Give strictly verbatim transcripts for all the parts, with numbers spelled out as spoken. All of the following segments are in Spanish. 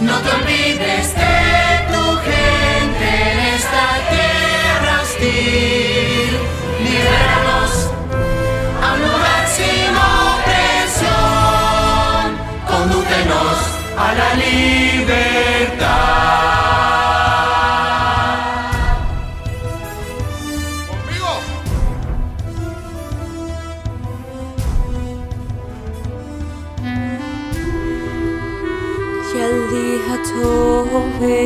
No te olvides de tu gente en esta tierra hostil. Libéranos a un lugar sin opresión. Condúcenos a la libertad. جلدی هتوه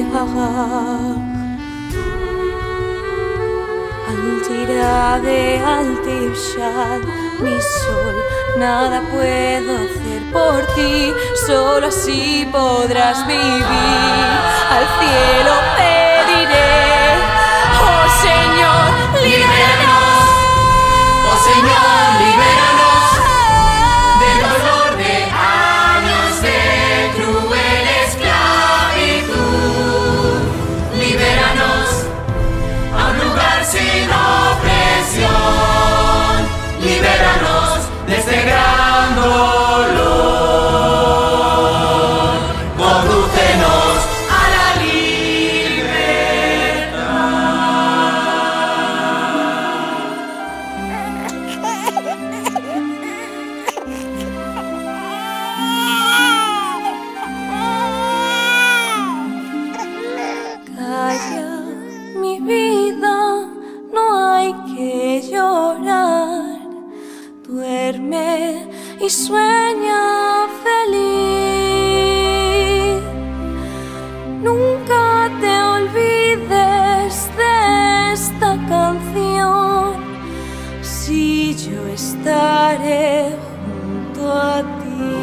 al tirar de Altibshad, mi sol, nada puedo hacer por ti, solo así podrás vivir. Al cielo pediré, oh Señor, libéranos, oh Señor, libéranos del dolor de años de cruel esclavitud. Libéranos a un lugar sin opresión. Libéranos de este gran dolor. Condúcenos a la calla mi vida, no hay que llorar. Duerme y sueña feliz. Nunca te olvides de esta canción. Si yo estaré junto a ti.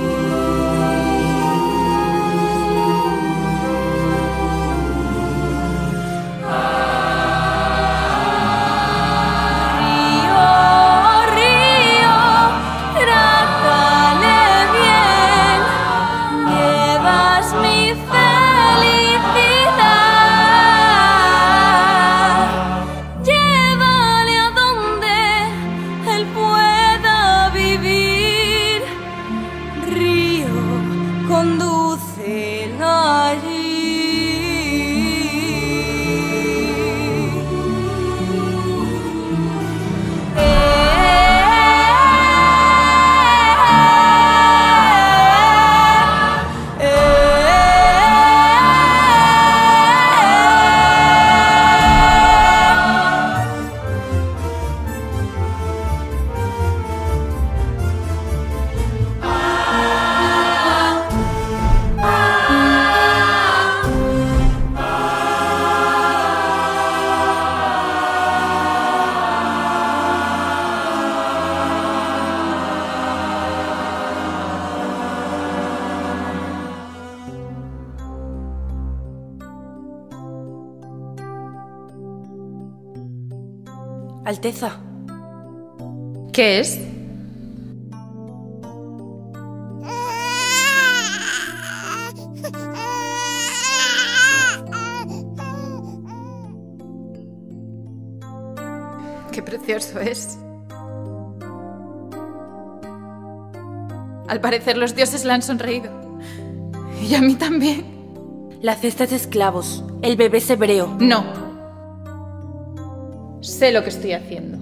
Alteza. ¿Qué es? Qué precioso es. Al parecer los dioses le han sonreído. Y a mí también. La cesta es de esclavos. El bebé es hebreo. No. Sé lo que estoy haciendo.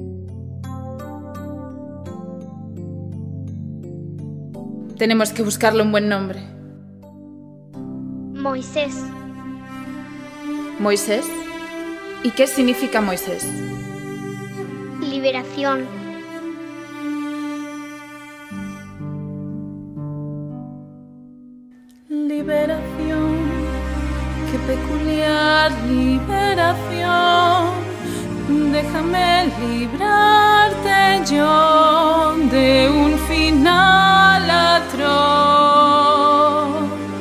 Tenemos que buscarle un buen nombre. Moisés. ¿Moisés? ¿Y qué significa Moisés? Liberación. Liberación, qué peculiar liberación. Déjame librarte yo de un final atroz.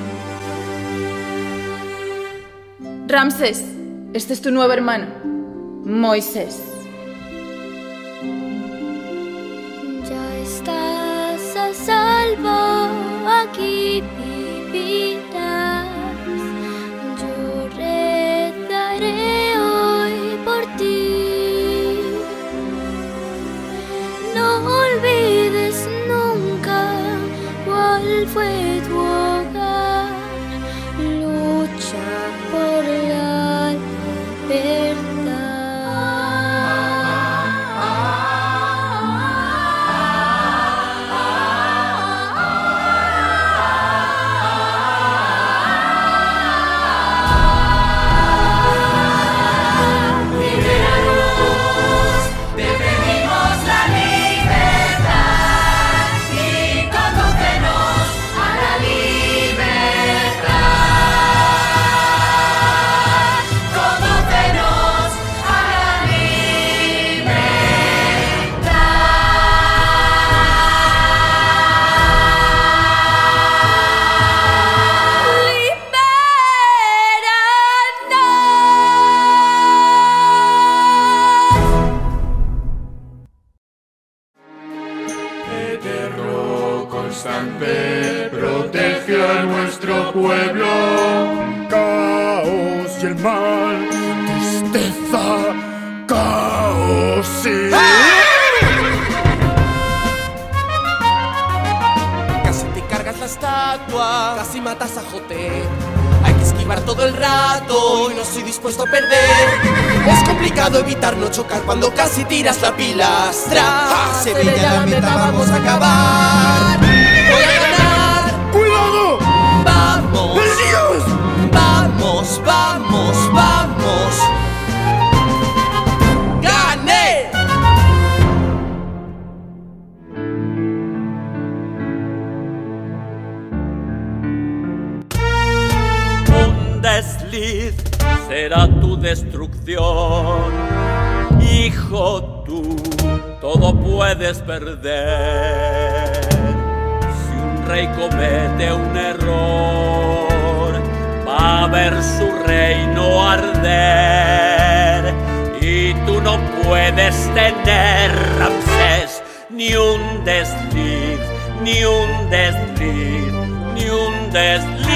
Ramsés, este es tu nuevo hermano, Moisés. Ya estás a salvo, aquí vivirás. Yo rezaré hoy por ti. No olvides nunca cuál fue tu hogar. pueblo. Caos y el mal, tristeza, caos y... Casi te cargas la estatua, casi matas a Joté. Hay que esquivar todo el rato y no estoy dispuesto a perder. Es complicado evitar no chocar cuando casi tiras la pilastra. ¡Ja! Sevilla, la meta, vamos a acabar. Voy a ganar. ¡Cuidado! Vamos. ¡Dios! Vamos, vamos, vamos. ¡Gané! Un desliz será tu destrucción. Hijo, tú todo puedes perder. Si un rey comete un error, va a ver su reino arder. Y tú no puedes tener, Ramsés, ni un desliz, ni un desliz, ni un desliz.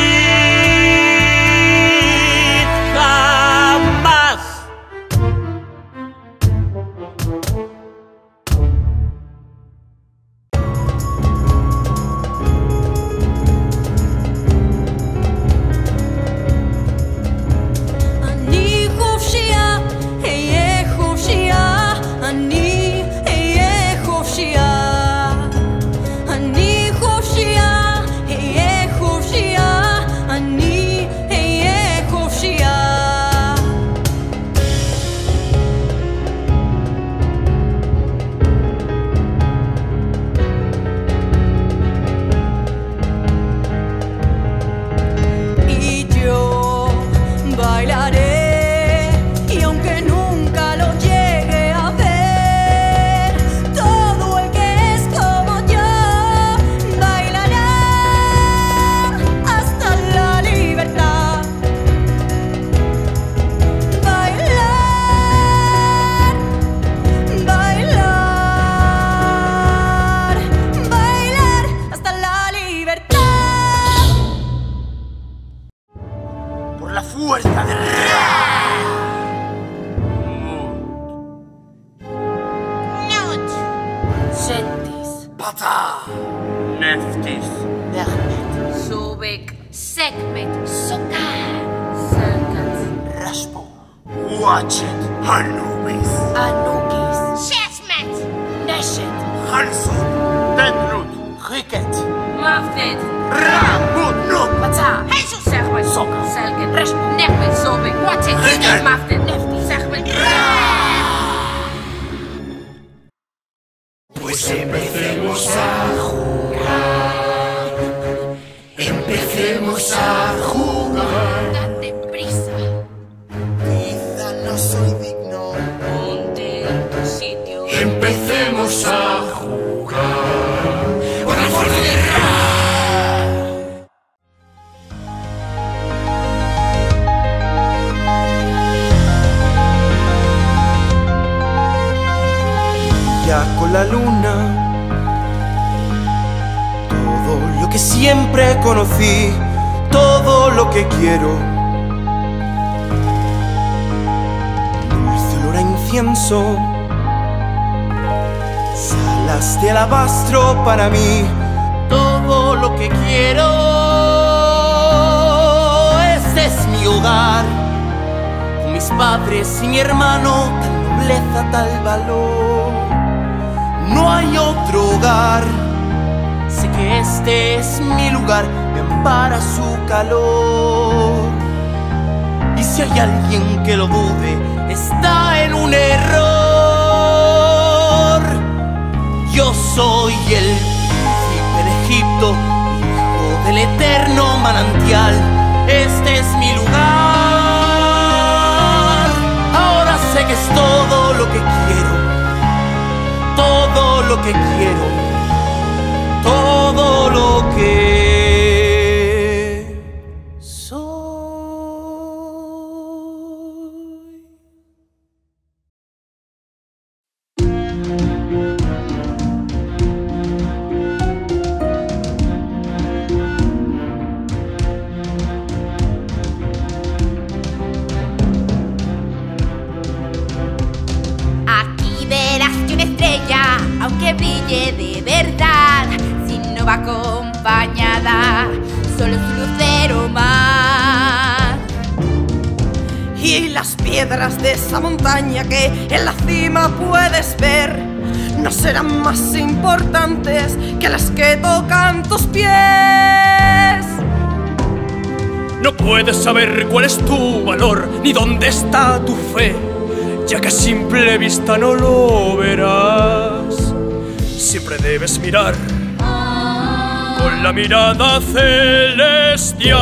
Jamás. אני חופשייה, אהיה חופשייה, אני אהיה חופשייה. אני חופשייה, אהיה חופשייה, אני אהיה חופשייה. Y yo bailaré, y aunque nunca lo llegue a ver, todo el que es como yo bailará hasta la libertad. Bailar, bailar, bailar hasta la libertad. Por la fuerza del rey. Sentis. Pata. Neftis. Subik. Sekmet. Sokar. Salkat. Raspo. Watchet. Anubis. Anukis. Shesmet. Neshet. Hanson. Denrut. Riket. Mafted. Ramut. Nuk. Pata. Jesus. Segmet. Sokka. Selket. Reshpo. Nefmet. Subik. Watchet. Riket. Mafted. Nefti. Segmet. Pues empecemos a jugar. Empecemos a jugar. Date prisa. Quizá no soy digno. Ponte en tu sitio. Empecemos a jugar. Por la fuerza del rey. Ya con la luna, todo lo que siempre conocí, todo lo que quiero. Dulce olor a incienso, salas de alabastro para mí, todo lo que quiero. Este es mi hogar, con mis padres y mi hermano, tal nobleza, tal valor. No hay otro hogar, sé que este es mi lugar, me ampara su calor. Y si hay alguien que lo dude, está en un error. Yo soy el príncipe de Egipto, hijo del eterno manantial. Este es mi lugar. Ahora sé que es todo lo que quiero, todo lo que quiero, todo lo que soy. calle de verdad, si no va acompañada, solo su lucero más. Y las piedras de esa montaña que en la cima puedes ver no serán más importantes que las que tocan tus pies. No puedes saber cuál es tu valor ni dónde está tu fe, ya que a simple vista no lo verás. Siempre debes mirar con la mirada celestial.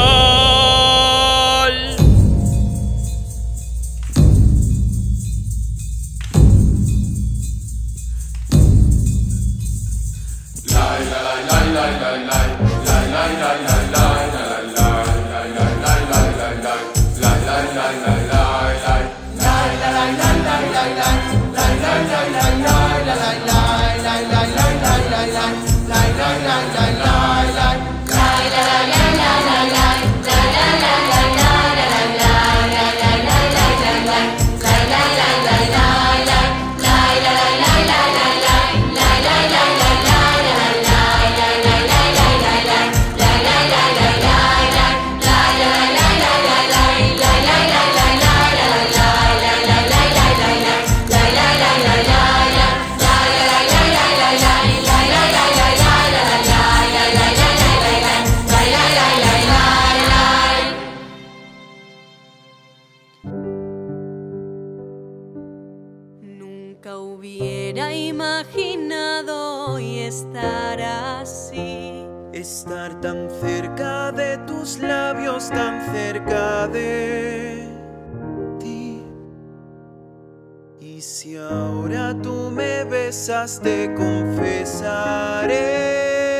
Nunca hubiera imaginado hoy estar así. Estar tan cerca de tus labios, tan cerca de ti. Y si ahora tú me besas, te confesaré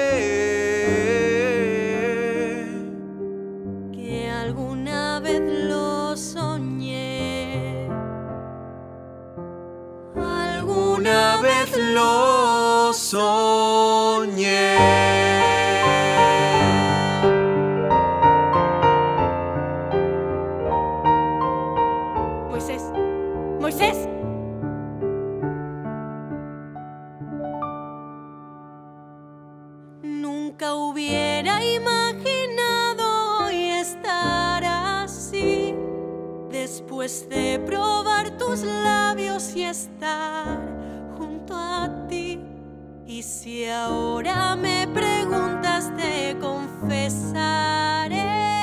que alguna vez lo soñé. Alguna vez lo soñé. Moisés, Moisés. Nunca hubiera imaginado hoy estar así, después de probar tus labios y estar junto a ti. Y si ahora me preguntas, te confesaré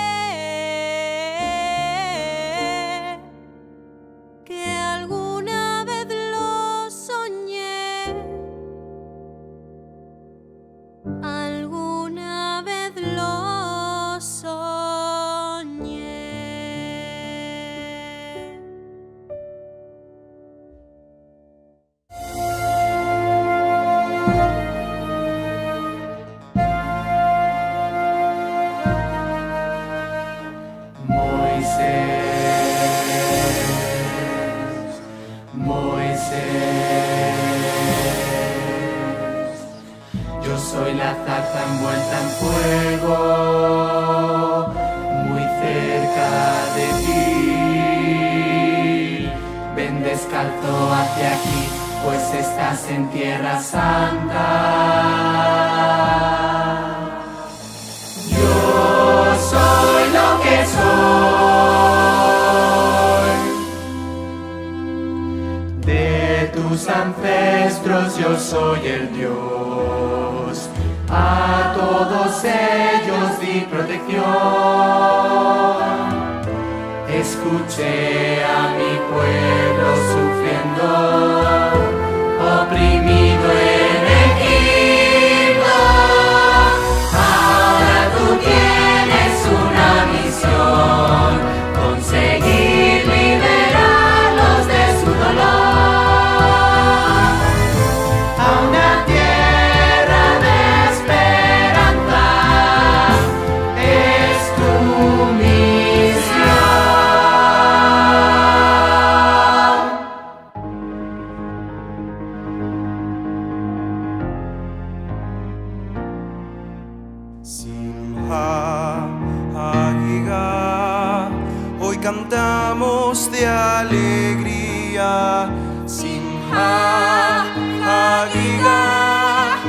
que alguna vez lo soñé. Alguna vez lo soñé. Yo soy la zarza envuelta en fuego, muy cerca de ti. Ven descalzo hacia aquí, pues estás en Tierra Santa. Yo soy lo que soy. De tus ancestros yo soy el Dios. A todos ellos di protección. Escuché a mi pueblo sufriendo, oprimido en Egipto. Ahora tú tienes una misión, conseguir liberarlos de su dolor. Hoy cantamos de alegría. Simha, Hagigah.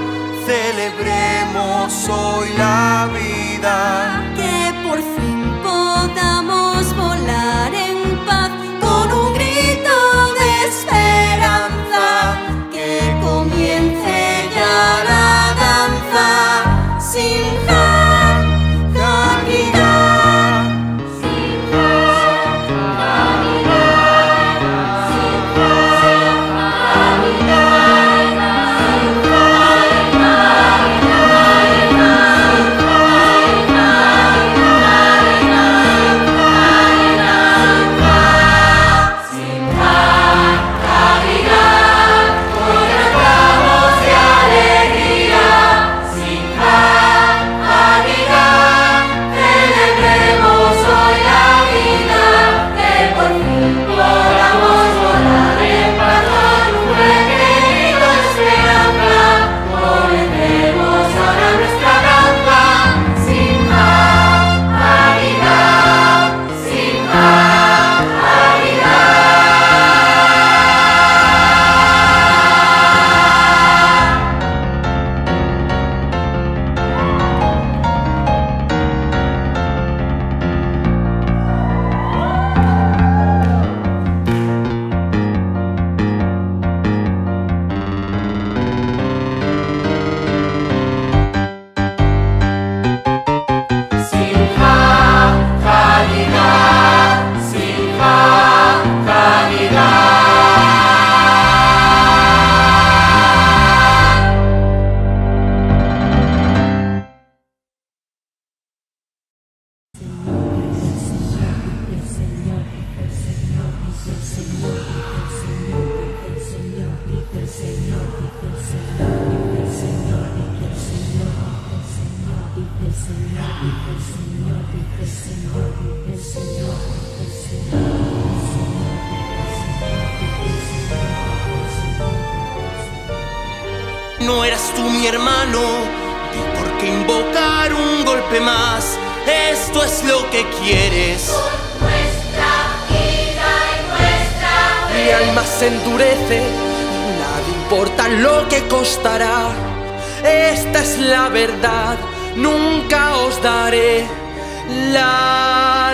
no eras tú mi hermano. ¿Y por qué invocar un golpe más? Esto es lo que quieres. Por nuestra vida y nuestra fe. Mi alma se endurece, nada importa lo que costará. Esta es la verdad, nunca os daré la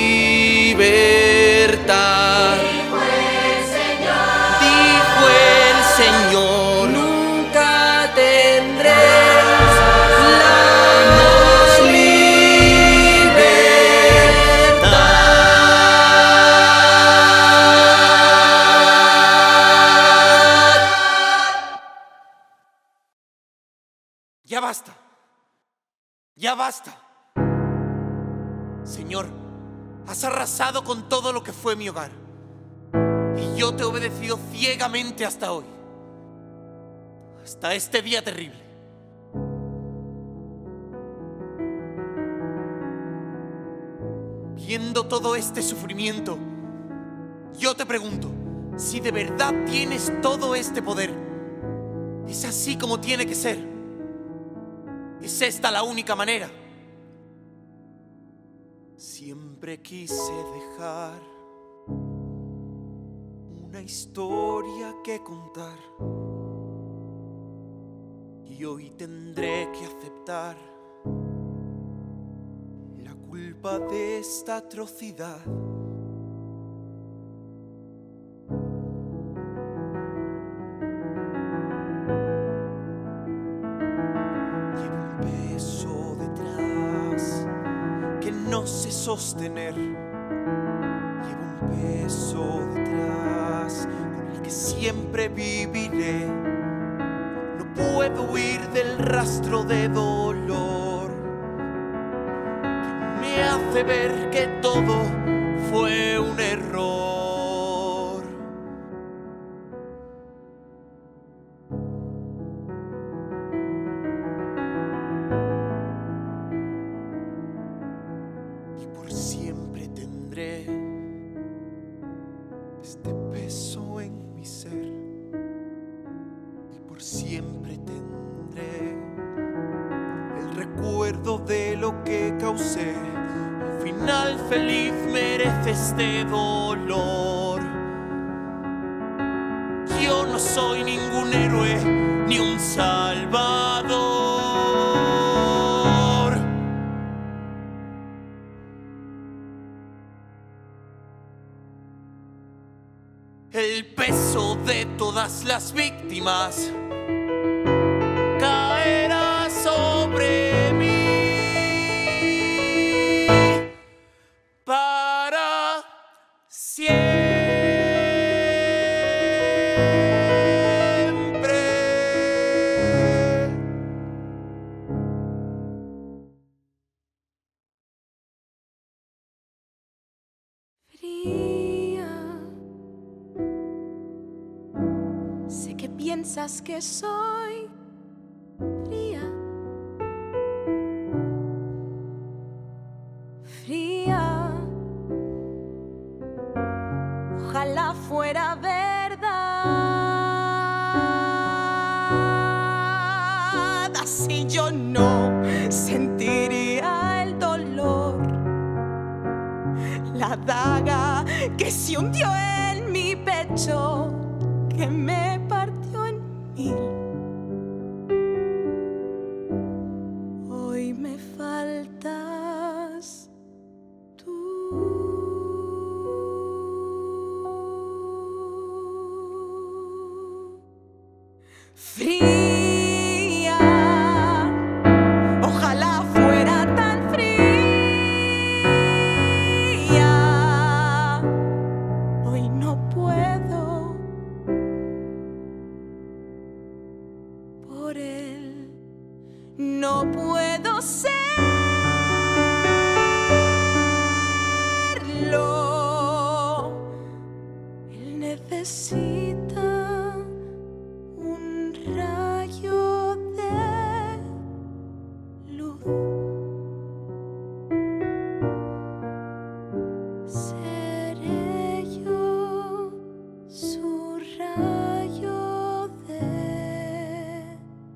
libertad. Dijo el Señor. Dijo el Señor. Nunca tendréis la libertad. Ya basta. Ya basta. Señor, has arrasado con todo lo que fue mi hogar. Y yo te he obedecido ciegamente hasta hoy. Hasta este día terrible. Viendo todo este sufrimiento, yo te pregunto, si de verdad tienes todo este poder, ¿es así como tiene que ser? ¿Es esta la única manera? Siempre quise dejar una historia que contar, y hoy tendré que aceptar la culpa de esta atrocidad. No sé sostener, llevo un peso detrás con el que siempre viviré. No puedo huir del rastro de dolor que me hace ver que todo fue un error. Siempre tendré este peso en mi ser, y por siempre tendré el recuerdo de lo que causé. Al final feliz merece este dolor. Yo no soy ningún héroe ni un salvador. El peso de todas las víctimas caerá sobre mí para siempre. Sé que piensas que soy fría, fría. Ojalá fuera verdad, así yo no sentiría el dolor, la daga que se hundió en mi pecho, que me partió en mil. Hoy me faltas tú. Fría, ojalá fuera tan fría. Hoy no puedo. Por él no puedo serlo. Él necesita un rayo de luz. Seré yo su rayo de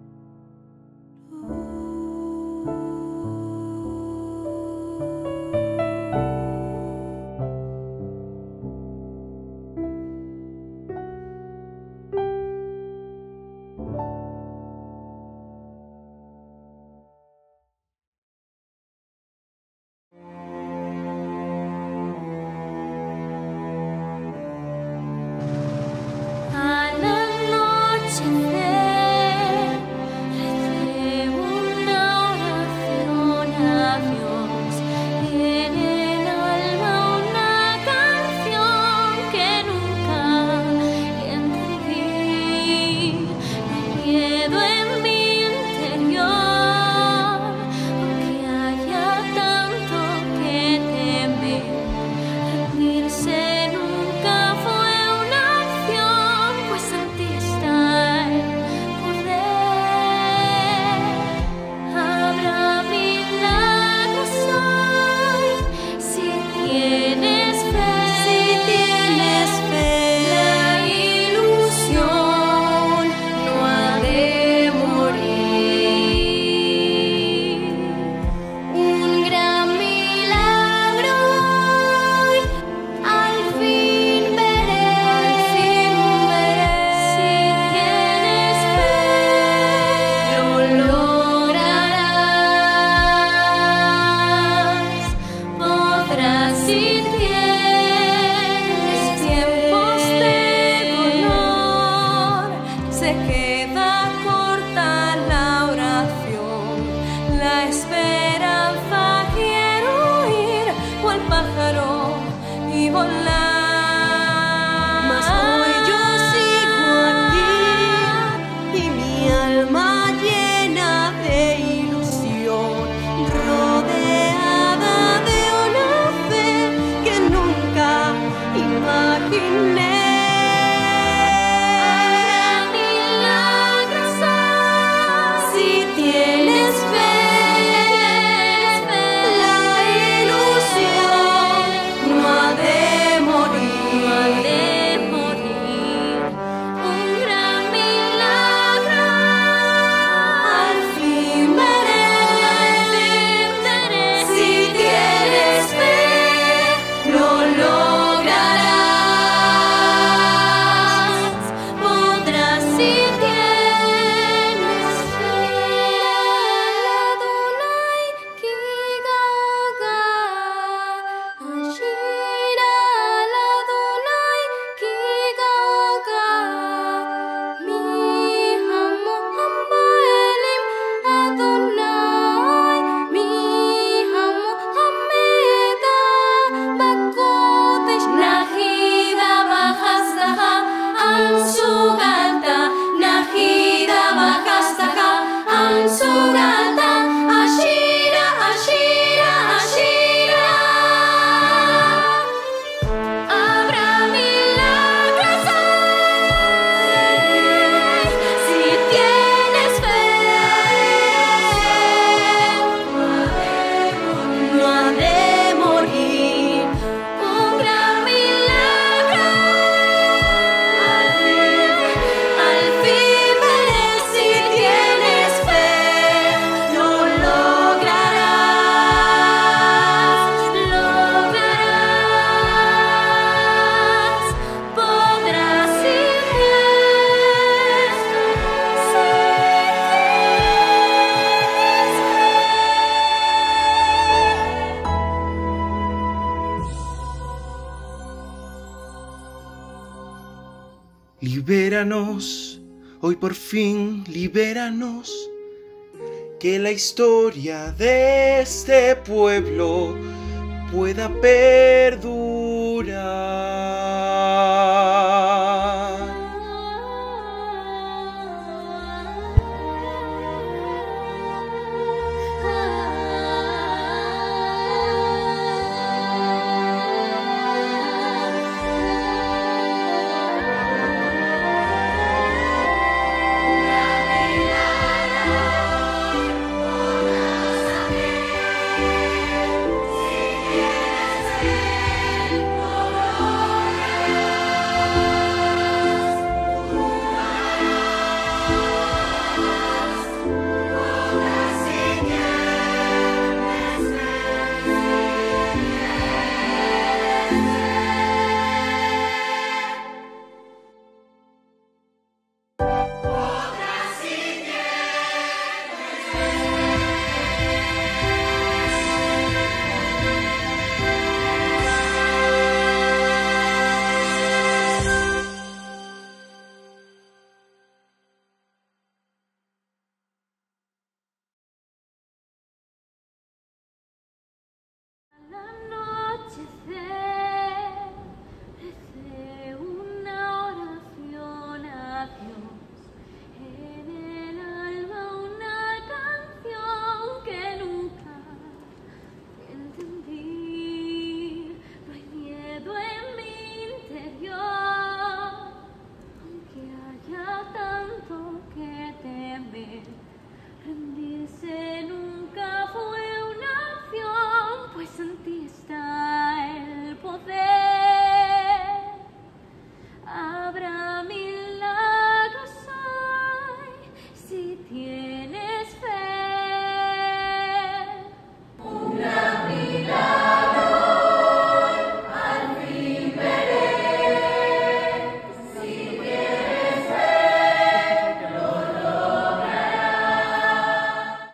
Libéranos, hoy por fin libéranos, que la historia de este pueblo pueda perdurar.